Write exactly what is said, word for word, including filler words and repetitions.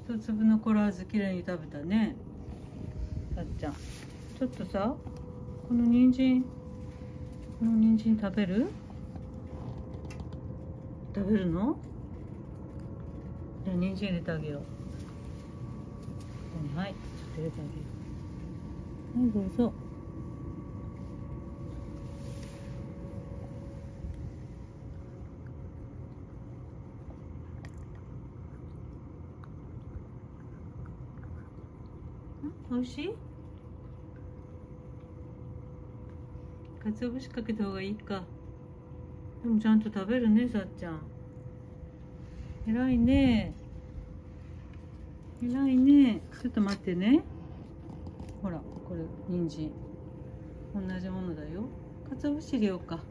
一粒残らずきれいに食べたね。さっちゃん、ちょっとさ、この人参この人参食べる食べるの？じゃあ人参入れてあげよう。はい、ちょっと入れてあげよう。はい、どうぞ。おいしい？かつお節かけた方がいいか。でもちゃんと食べるね、さっちゃん。偉いね。偉いね。ちょっと待ってね。ほら、これ人参。同じものだよ。かつお節入れようか。